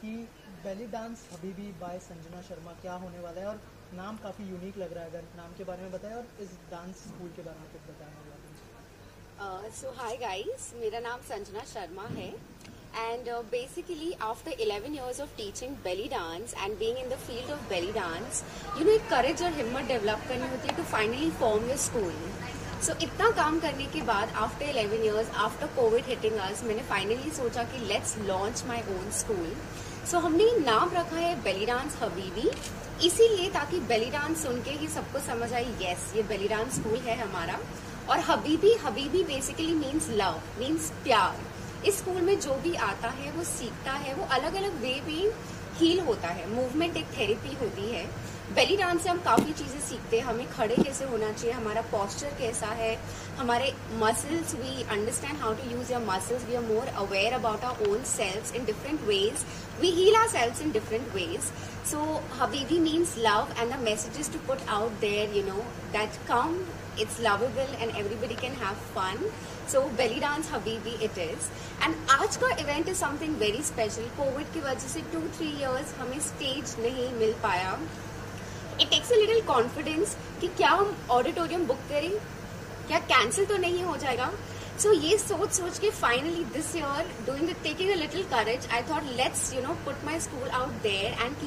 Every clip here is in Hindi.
कि belly dance Habibi by Sanjana Sharma क्या होने वाला है, और नाम काफ़ी यूनिक लग रहा है। अगर नाम के बारे में बताएं और इस डांस स्कूल के बारे में कुछ बताएं। So hi guys, मेरा नाम संजना शर्मा है and basically after 11 years of teaching belly dance and being in the field of belly dance, you know एक courage और हिम्मत डेवलप करनी होती है to finally form your school. So इतना काम करने के बाद after 11 years, after COVID hitting us, मैंने finally सोचा कि let's launch my own school. So हमने नाम रखा है belly dance हबीबी, इसीलिए ताकि belly dance सुन के ही सबको समझ आए yes ये belly dance school है हमारा। और Habibi basically means love, means प्यार। इस स्कूल में जो भी आता है वो सीखता है, वो अलग अलग वे में हील होता है। मूवमेंट एक थेरेपी होती है। बेली डांस से हम काफ़ी चीज़ें सीखते हैं। हमें खड़े कैसे होना चाहिए, हमारा पोस्चर कैसा है, हमारे muscles, we understand how to use your muscles, we are more aware about our own selves in different ways, we heal ourselves in different ways. So Habibi means love, and the message is to put out there, you know, that come, it's lovable and everybody can have fun. So belly dance Habibi it is. And आज का event is something very special. COVID की वजह से 2-3 years हमें stage नहीं मिल पाया. It takes a little confidence कि क्या हम auditorium book करें, क्या cancel तो नहीं हो जाएगा. So ये सोच के finally this year taking a little courage, I thought let's put my school out there and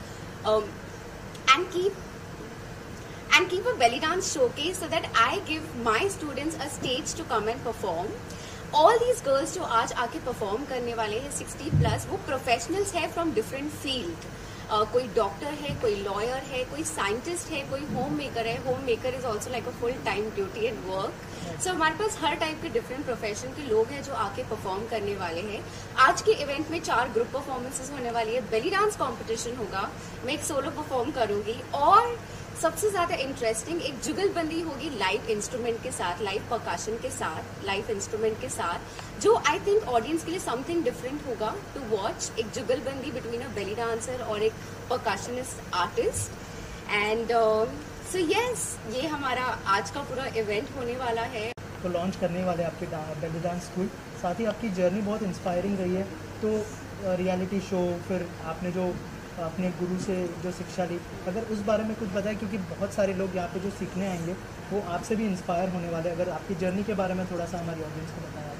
keep a belly dance showcase so that I give my students a stage to come and perform. All these girls जो आज आके perform करने वाले हैं 60+, वो professionals है from different field. कोई डॉक्टर है, कोई लॉयर है, कोई साइंटिस्ट है, कोई होम मेकर है. Homemaker is also like a full time duty and work. So हमारे पास हर टाइप के डिफरेंट प्रोफेशन के लोग हैं जो आके परफॉर्म करने वाले हैं. आज के इवेंट में 4 ग्रुप परफॉर्मेंसेस होने वाली है. बेली डांस कॉम्पिटिशन होगा, मैं एक सोलो परफॉर्म करूंगी, और सबसे ज्यादा इंटरेस्टिंग एक जुगलबंदी होगी लाइव इंस्ट्रूमेंट के साथ, लाइव परकशन के साथ, लाइव इंस्ट्रूमेंट के साथ, जो आई थिंक ऑडियंस के लिए समथिंग डिफरेंट होगा टू वॉच. एक jugalbandi between a belly dancer और एक percussionist artist. And so yes, ये हमारा आज का पूरा इवेंट होने वाला है. तो लॉन्च करने वाले आपके बेली डांस स्कूल. साथ ही आपकी जर्नी बहुत इंस्पायरिंग रही है. तो रियलिटी शो, फिर आपने जो अपने गुरु से जो शिक्षा ली, अगर उस बारे में कुछ बताएं, क्योंकि बहुत सारे लोग यहाँ पे जो सीखने आएंगे वो आपसे भी इंस्पायर होने वाले. अगर आपकी जर्नी के बारे में थोड़ा सा हमारी ऑडियंस को बताया.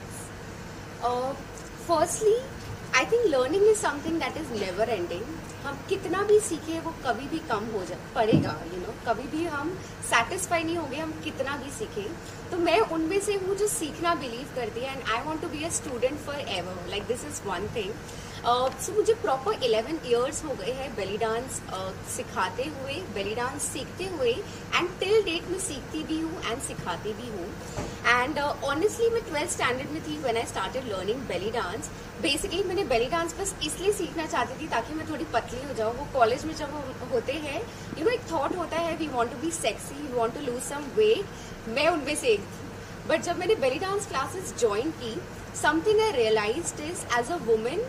Firstly I think learning is something that is never ending. हम कितना भी सीखे वो कभी भी कम हो पड़ेगा. कभी भी हम सेटिस्फाई नहीं होंगे हम कितना भी सीखे. तो मैं उनमें से हूँ जो सीखना बिलीव करती है, and I want to be a student forever. Like this is one thing. So मुझे प्रॉपर 11 years हो गए हैं बेली डांस सिखाते हुए, बेली डांस सीखते हुए, एंड टिल डेट में सीखती भी हूँ एंड सिखाती भी हूँ. एंड ऑनेस्टली मैं 12th स्टैंडर्ड में थी when I started learning belly dance. Basically मैंने बेली डांस बस इसलिए सीखना चाहती थी ताकि मैं थोड़ी पतली हो जाऊँ. वो कॉलेज में जब होते हैं एक थॉट होता है we want to be sexy, we want to lose some weight. मैं उनमें से एक थी. बट जब मैंने बेली डांस क्लासेस ज्वाइन की, something I realized is as a women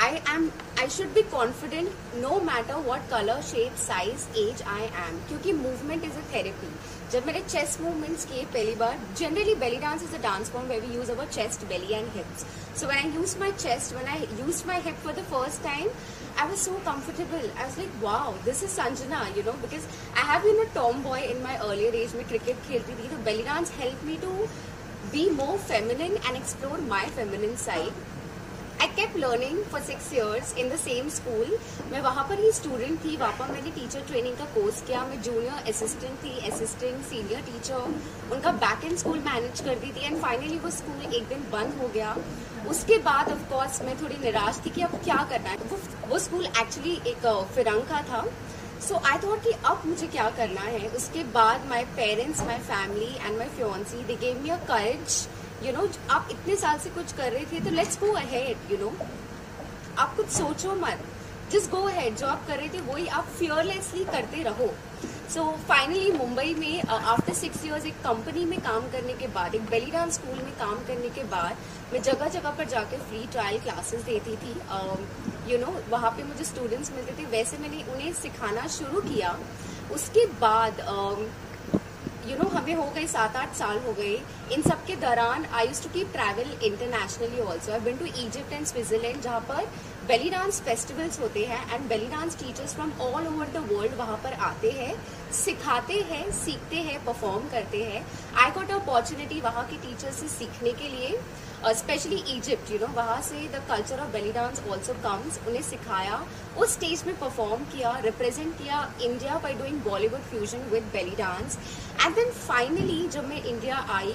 I should be confident no matter what color, shape, size, age I am. क्योंकि movement is a therapy. जब मैंने chest movements किए पहली बार, generally belly dance is a dance form where we use our chest, belly and hips. So when I used my chest, when I used my hip for the first time, I was so comfortable. I was like, wow, this is Sanjana, because I have been a tomboy in my earlier age. मैं cricket खेलती थी, तो belly dance helped me to be more feminine and explore my feminine side. I kept learning for 6 years in the same school. मैं वहाँ पर ही स्टूडेंट थी. वहाँ पर मैंने टीचर ट्रेनिंग का कोर्स किया. मैं जूनियर असिस्टेंट थी, असिस्टेंट, सीनियर टीचर, उनका बैक एंड स्कूल मैनेज करती थी. एंड फाइनली वो स्कूल एक दिन बंद हो गया. उसके बाद ऑफ कोर्स मैं थोड़ी निराश थी कि अब क्या करना है. वो स्कूल एक्चुअली एक फिरंग का था. सो आई थॉट कि अब मुझे क्या करना है. उसके बाद my parents, my family and my fiancee, they gave me a courage. आप इतने साल से कुछ कर रहे थे तो लेट्स गो अहेड. आप कुछ सोचो मत, जस्ट गो अहेड. जो आप कर रहे थे वही आप फियरलेसली करते रहो. सो फाइनली मुंबई में आफ्टर 6 years एक कंपनी में काम करने के बाद, एक बेली डांस स्कूल में काम करने के बाद, मैं जगह जगह पर जाके फ्री ट्रायल क्लासेस देती थी. वहाँ पे मुझे स्टूडेंट्स मिलते थे. वैसे मैंने उन्हें सिखाना शुरू किया. उसके बाद हमें हो गए 7-8 साल हो गए. इन सब के दौरान I used to keep travel internationally also. I been to Egypt and Switzerland, जहाँ पर बेली डांस फेस्टिवल्स होते हैं and belly dance teachers from all over the world वहाँ पर आते हैं, सिखाते हैं, सीखते हैं, परफॉर्म करते हैं. आई गॉट अपॉर्चुनिटी वहाँ के टीचर्स से सीखने के लिए, स्पेशली इजिप्ट, वहाँ से the culture of belly dance also comes. उन्हें सिखाया, उस स्टेज में परफॉर्म किया, रिप्रेजेंट किया India by doing Bollywood fusion with belly dance. And then finally जब मैं इंडिया आई,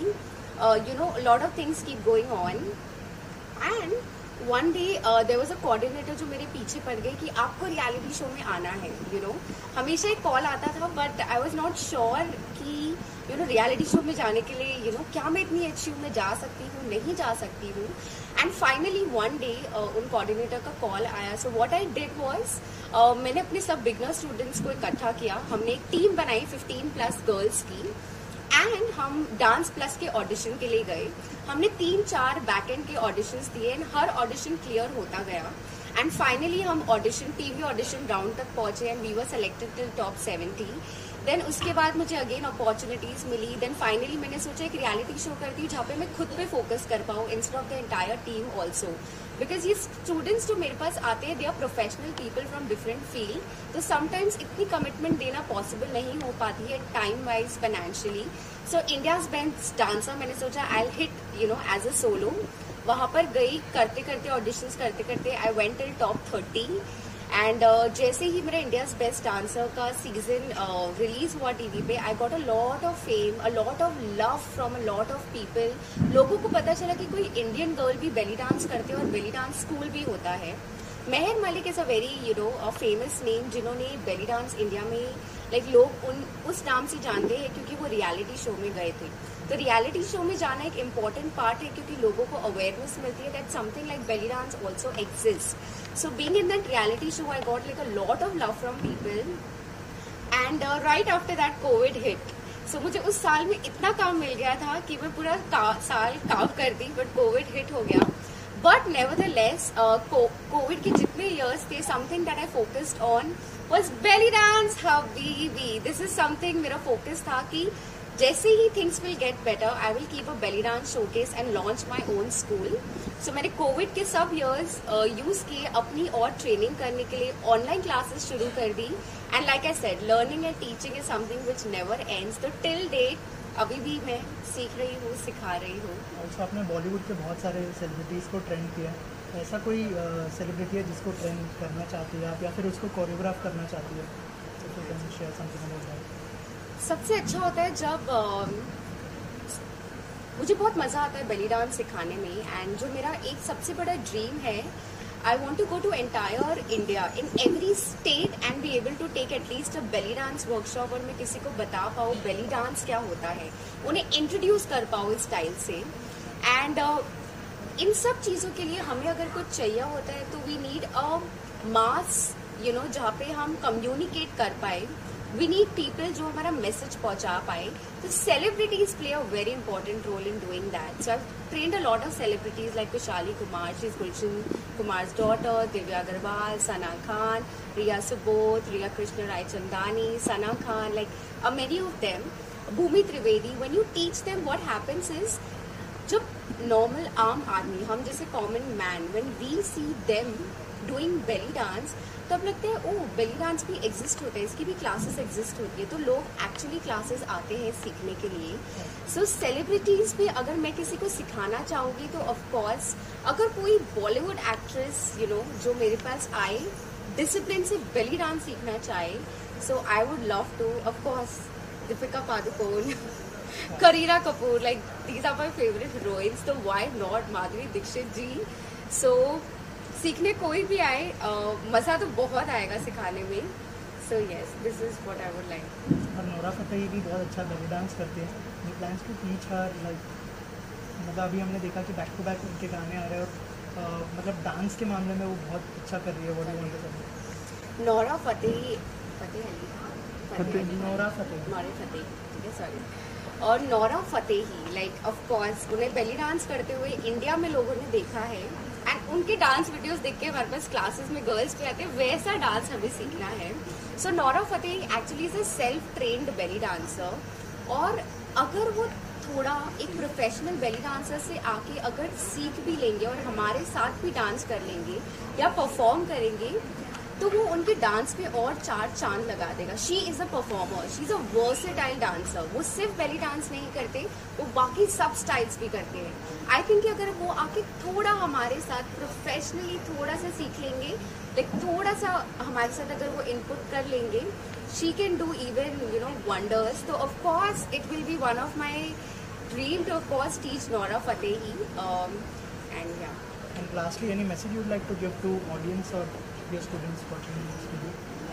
lot of things keep going on and one day there was a coordinator जो मेरे पीछे पड़ गई कि आपको रियलिटी शो में आना है. हमेशा एक कॉल आता था but I was not sure कि रियलिटी शो में जाने के लिए क्या मैं इतनी अच्छी हूँ, मैं जा सकती हूँ, नहीं जा सकती हूँ. एंड फाइनली वन डे उन कोऑर्डिनेटर का कॉल आया. So what I did was मैंने अपने सब बिगनर स्टूडेंट्स को इकट्ठा किया. हमने एक टीम बनाई 15+ गर्ल्स की एंड हम डांस प्लस के ऑडिशन के लिए गए. हमने 3-4 बैक एंड के ऑडिशंस दिए एंड हर ऑडिशन क्लियर होता गया. एंड फाइनली हम ऑडिशन, टीवी ऑडिशन राउंड तक पहुंचे and we were selected till top 70. Then उसके बाद मुझे अगेन अपॉर्चुनिटीज मिली. देन फाइनली मैंने सोचा एक रियलिटी शो करती हूँ जहाँ पे मैं खुद पे फोकस कर पाऊँ instead of the entire team also. Because ये स्टूडेंट्स जो मेरे पास आते हैं they are professional people from different field, तो समटाइम्स इतनी कमिटमेंट देना पॉसिबल नहीं हो पाती है time wise, financially. So India's best dancer मैंने सोचा I will hit as a solo. वहाँ पर गई, करते करते ऑडिशंस करते करते I went till top 30 and जैसे ही मेरा इंडियाज बेस्ट डांसर का सीजन रिलीज हुआ टीवी पे, I got a lot of fame, a lot of love from a lot of people. लोगों को पता चला कि कोई इंडियन गर्ल भी बेली डांस करते हैं और बेली डांस स्कूल भी होता है. Mehar Malik is a very famous name जिन्होंने बेली डांस इंडिया में लोग उस नाम से जानते हैं क्योंकि वो रियलिटी शो में गए थे. तो रियलिटी शो में जाना एक इम्पॉर्टेंट पार्ट है क्योंकि लोगों को अवेयरनेस मिलती है that something like belly dance also exist. So being in that reality show I got a lot of love from people and right after that Covid hit. So मुझे उस साल में इतना काम मिल गया था कि मैं पूरा साल काम करती, बट कोविड हिट हो गया. बट नेवरदलेस कोविड के जितने इयर्स थे, something that I focused on was belly dance. Habibi, this is something मेरा फोकस था कि जैसे ही things will get better I will keep a belly dance showcase and launch my own school. So मैंने कोविड के सब इयर्स यूज किए अपनी और ट्रेनिंग करने के लिए. ऑनलाइन क्लासेस शुरू कर दी and like I said learning and teaching is something which never ends. तो टिल डेट अभी भी मैं सीख रही हूँ, सिखा रही हूँ. ऑल्सो आपने बॉलीवुड के बहुत सारे सेलिब्रिटीज़ को ट्रेंड किया. ऐसा कोई सेलिब्रिटी है जिसको ट्रेंड करना चाहती है आप या फिर उसको कोरियोग्राफ करना चाहती है? Share something about that. सबसे अच्छा होता है जब मुझे बहुत मज़ा आता है बेली डांस सिखाने में. एंड जो मेरा एक सबसे बड़ा ड्रीम है, I want to go to entire India in every state and be able to take at least a belly dance workshop. और मैं किसी को बता पाऊँ बेली डांस क्या होता है, उन्हें इंट्रोड्यूस कर पाऊँ इस स्टाइल से. एंड इन सब चीज़ों के लिए हमें अगर कुछ चाहिए होता है तो वी नीड अ मास, जहाँ पे हम कम्युनिकेट कर पाए. वी नीड पीपल जो हमारा मैसेज पहुंचा पाए. तो celebrities play a very important role in doing that. So I trained a lot of celebrities like Kushali Kumar, she is Gulshan Kumar's daughter, Divya Agarwal, Sana Khan, Riya Subodh, Riya Krishna Raichandani, Sana Khan, like many of them, Bhumi Trivedi. When you teach them what happens is, जब नॉर्मल आम आदमी, हम जैसे common man, when we see them doing belly dance, तब लगता है ओह बेली डांस भी एग्जिस्ट होता है, इसकी भी क्लासेस एग्जिस्ट होती है. तो लोग एक्चुअली क्लासेस आते हैं सीखने के लिए. सो सेलिब्रिटीज भी अगर मैं किसी को सिखाना चाहूँगी तो ऑफकोर्स अगर कोई बॉलीवुड एक्ट्रेस जो मेरे पास आए, डिसिप्लिन से बेली डांस सीखना चाहे, so I would love to. Of course Deepika Padukone, Kareena Kapoor, like these are my favourite heroines. तो why not Madhuri Dixit ji. So सीखने कोई भी आए, मज़ा तो बहुत आएगा सिखाने में. So yes, this is what I would like. और नोरा फतेही भी बहुत अच्छा बेली डांस करते हैं. We plans to teach her, मतलब अभी हमने देखा कि बैक टू बैक उनके गाने आ रहे हैं और मतलब डांस के मामले में वो बहुत अच्छा कर रही है. What do want to say? Nora Fatehi, Nora Fatehi, ठीक है, सॉरी. और Nora Fatehi, like of course उन्हें बेली डांस करते हुए इंडिया में लोगों ने देखा है एंड उनके डांस वीडियोस देख के हमारे पास क्लासेस में गर्ल्स भी आते हैं. वैसा डांस हमें सीखना है. So Nora Fatehi actually is a self trained belly dancer. और अगर वो थोड़ा एक प्रोफेशनल बेली डांसर से आके अगर सीख भी लेंगे और हमारे साथ भी डांस कर लेंगे या परफॉर्म करेंगे, तो वो उनके डांस में और 4 चांद लगा देगा। She is a performer, she is a versatile dancer. वो सिर्फ बेली डांस नहीं करते, वो बाकी सब स्टाइल्स भी करते हैं। आई थिंक कि अगर वो आके थोड़ा हमारे साथ प्रोफेशनली थोड़ा सा सीख लेंगे, लाइक थोड़ा सा हमारे साथ अगर वो इनपुट कर लेंगे, she can do even wonders. तो of course it will be one of my dream to of course teach Nora Fatehi and yeah. And lastly, any message you would like to give to audience or your students watching this video?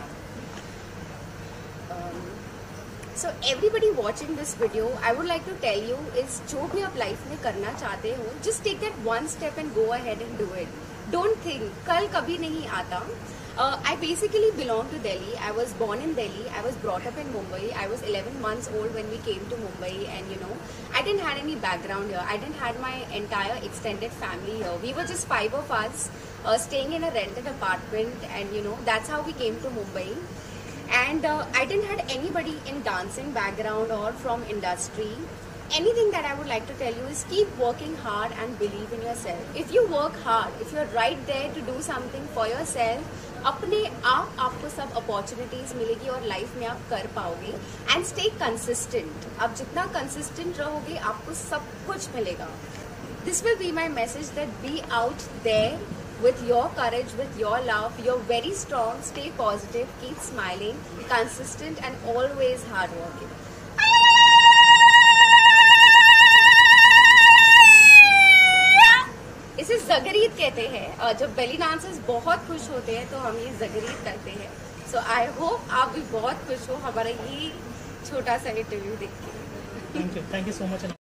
So everybody watching this video, I would like to tell you is जो भी आप लाइफ में करना चाहते हो, just take that one step and go ahead and do it. Don't think कल कभी नहीं आता. I basically belong to Delhi. I was born in Delhi. I was brought up in Mumbai. I was 11 months old when we came to Mumbai, and I didn't had any background here. I didn't had my entire extended family here. We were just 5 of us staying in a rented apartment, and that's how we came to Mumbai. And I didn't had anybody in dancing background or from industry. Anything that I would like to tell you is keep working hard and believe in yourself. If you work hard, if you're right there to do something for yourself, अपने आप आपको सब अपॉर्चुनिटीज मिलेगी और लाइफ में आप कर पाओगे। And stay consistent. आप जितना कंसिस्टेंट रहोगे आपको सब कुछ मिलेगा। This will be my message that be out there with your courage, with your love. You're very strong. Stay positive. Keep smiling. Consistent and always hardworking. इसे जगरीत कहते हैं। जब बेली डांसर्स बहुत खुश होते हैं तो हम ये जगरीत करते हैं। सो आई होप आप भी बहुत खुश हो हमारा ये छोटा सा इंटरव्यू देख के। Thank you so much.